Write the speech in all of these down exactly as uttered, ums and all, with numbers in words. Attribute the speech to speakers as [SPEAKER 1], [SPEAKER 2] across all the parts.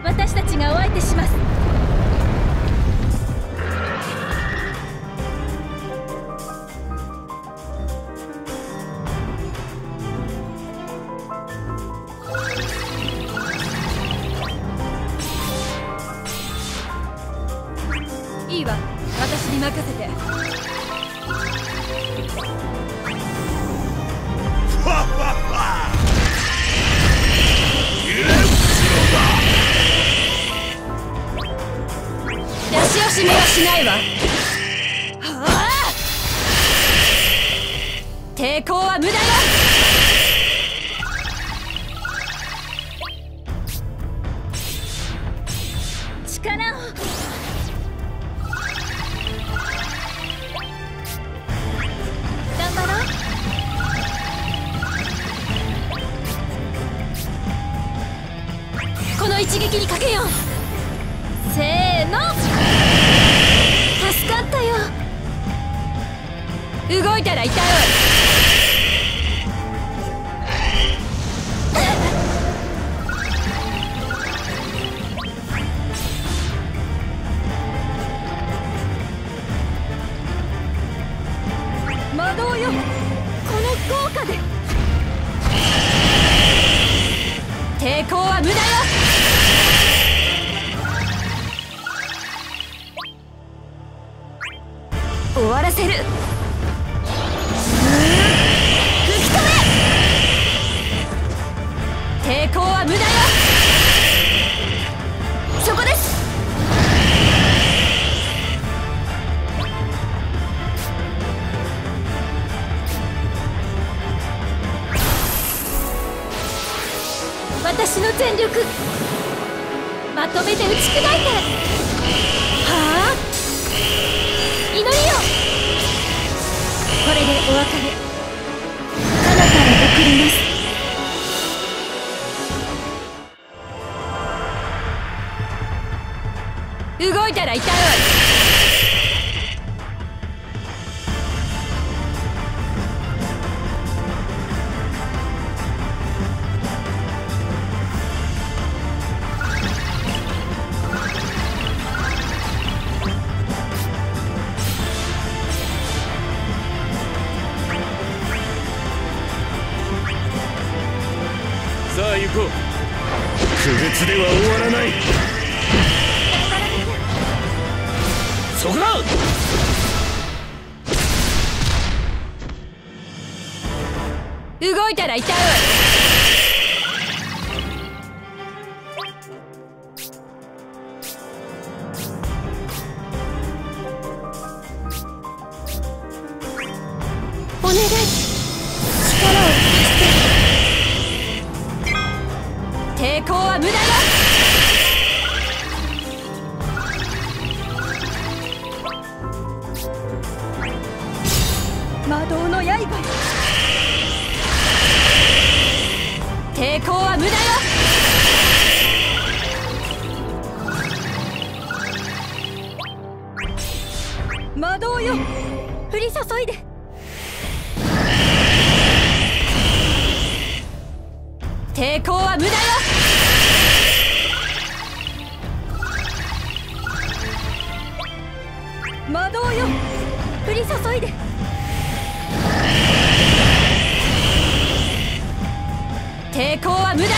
[SPEAKER 1] 私たちがお相手します。いいわ、私に任せて。出し惜しみはしないわ。はあ、抵抗は無駄よ。力を。頑張ろう。この一撃にかけよう。せーの。助かったよ。動いたら痛いわ。魔導よ、この効果で。抵抗は無駄よ。終わらせる。吹き飛べ。抵抗は無駄よ。そこです。私の全力まとめて打ち砕いて。はあ、祈りよ。これでお別れ。彼方へ送ります。動いたら痛いわ。
[SPEAKER 2] さあ行こう。区別では終わらない。そこだ。
[SPEAKER 1] 動いたら痛いわ。お願い、力を貸して。抵抗は無駄よ。魔導の刃よ。抵抗は無駄よ。魔導よ、降り注いで。抵抗は無駄よ。魔導よ、降り注いで。抵抗は無駄よ。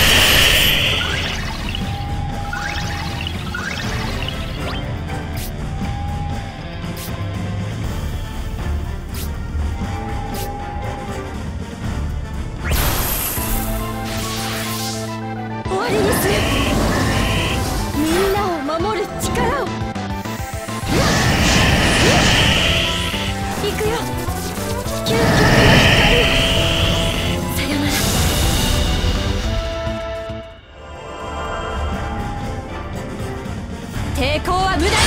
[SPEAKER 1] 終わりにする。みんなを守る力を。行くよ、究極の光。さよなら。抵抗は無駄よ。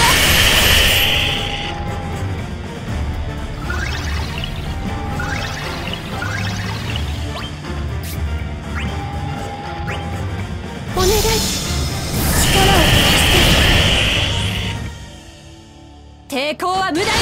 [SPEAKER 1] お願い、力を貸して。抵抗は無駄よ。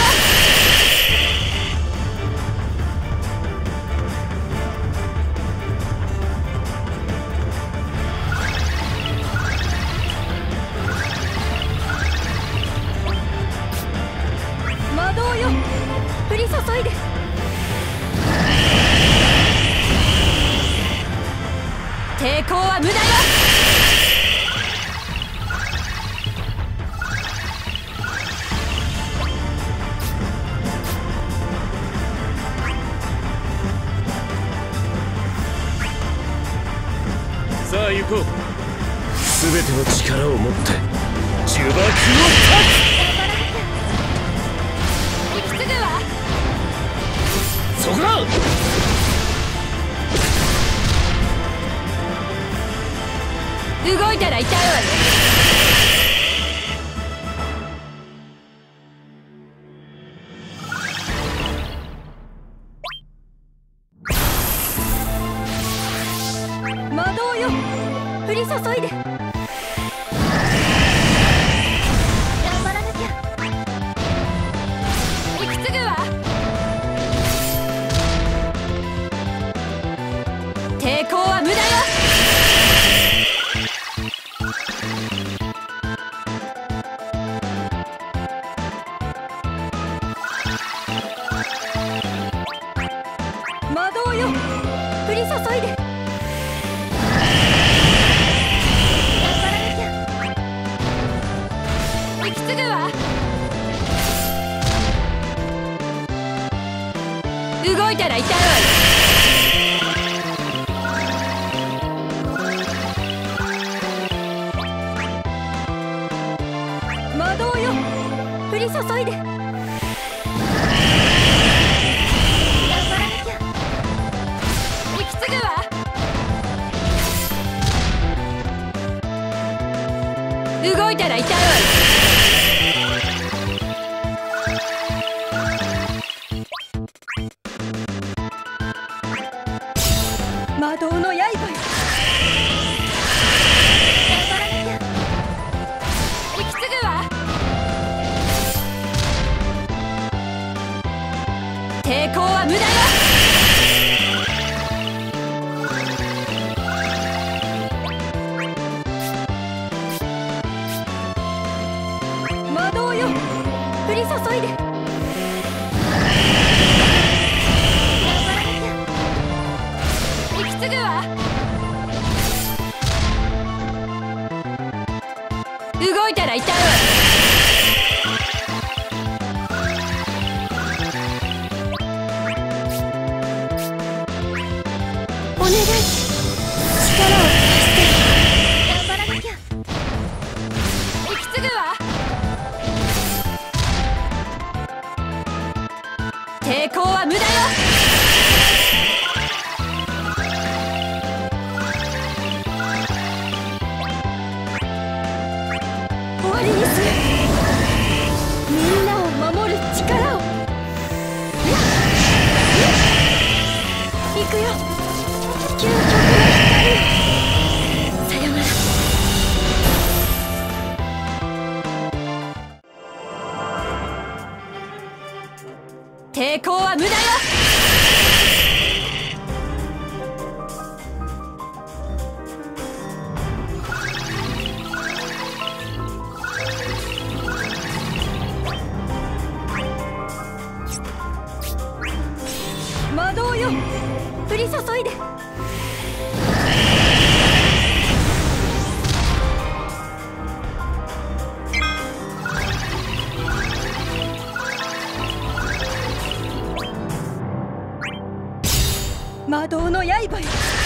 [SPEAKER 2] 全ての力を持って呪縛を断
[SPEAKER 1] 引き継ぐわ。
[SPEAKER 2] つ。そこだ。
[SPEAKER 1] 動いたら痛いわよ。魔導よ、降り注いで。頑張らなきゃ。引き継ぐわ。抵抗は無駄よ。魔導よ、降り注いで。動いたら痛いわよ。魔導よ、降り注いで。頑張らなきゃ。引き継ぐわ。動いたら痛いわよ。魔導の刃よ。頑張らなきゃ。引き継ぐわ。抵抗は無駄よ。魔導よ、降り注いで。すぐわ。動いたら痛いわ。お願い、力を貸して。頑張らなきゃ。引き継ぐわ。抵抗は無駄よ。終わりにする。みんなを守る力を。行くよ、究極の光。さよなら。抵抗は無駄よ。魔導よ、降り注いで。魔導の刃よ。